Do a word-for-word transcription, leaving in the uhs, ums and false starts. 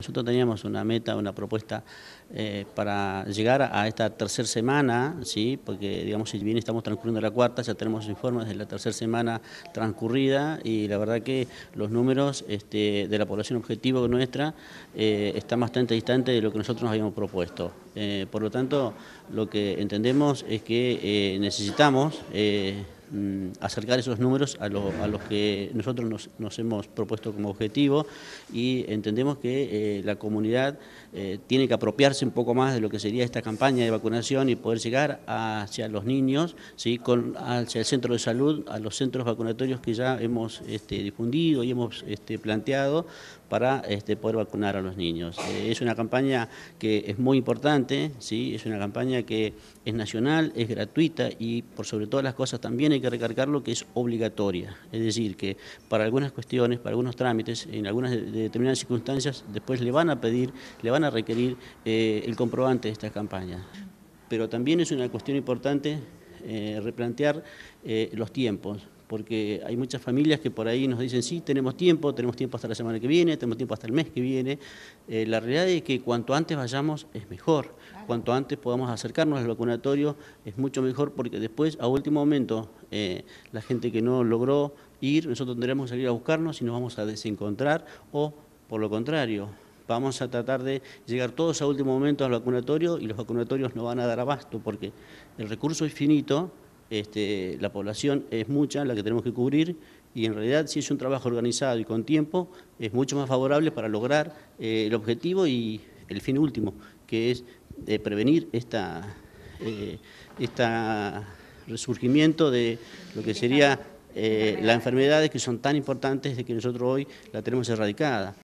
Nosotros teníamos una meta, una propuesta eh, para llegar a esta tercera semana, ¿sí? Porque digamos, si bien estamos transcurriendo la cuarta, ya tenemos informes de la tercera semana transcurrida y la verdad que los números este, de la población objetivo nuestra eh, están bastante distantes de lo que nosotros nos habíamos propuesto. Eh, por lo tanto, lo que entendemos es que eh, necesitamos eh, acercar esos números a, lo, a los que nosotros nos, nos hemos propuesto como objetivo y entendemos que eh, la comunidad eh, tiene que apropiarse un poco más de lo que sería esta campaña de vacunación y poder llegar hacia los niños, ¿sí? Con, hacia el centro de salud, a los centros vacunatorios que ya hemos este, difundido y hemos este, planteado para este, poder vacunar a los niños. Eh, es una campaña que es muy importante, ¿sí? Es una campaña que es nacional, es gratuita y por sobre todas las cosas también hay que recargarlo que es obligatoria. Es decir, que para algunas cuestiones, para algunos trámites, en algunas de, de determinadas circunstancias, después le van a pedir, le van a requerir eh, el comprobante de esta campaña. Pero también es una cuestión importante eh, replantear eh, los tiempos, porque hay muchas familias que por ahí nos dicen, sí, tenemos tiempo, tenemos tiempo hasta la semana que viene, tenemos tiempo hasta el mes que viene. Eh, la realidad es que cuanto antes vayamos es mejor, cuanto antes podamos acercarnos al vacunatorio es mucho mejor, porque después, a último momento, eh, la gente que no logró ir, nosotros tendremos que salir a buscarnos y nos vamos a desencontrar, o por lo contrario, vamos a tratar de llegar todos a último momento al vacunatorio y los vacunatorios no van a dar abasto, porque el recurso es finito. Este, la población es mucha, la que tenemos que cubrir, y en realidad si es un trabajo organizado y con tiempo, es mucho más favorable para lograr eh, el objetivo y el fin último, que es eh, prevenir esta, eh, esta resurgimiento de lo que sería eh, las enfermedades que son tan importantes de que nosotros hoy la tenemos erradicada.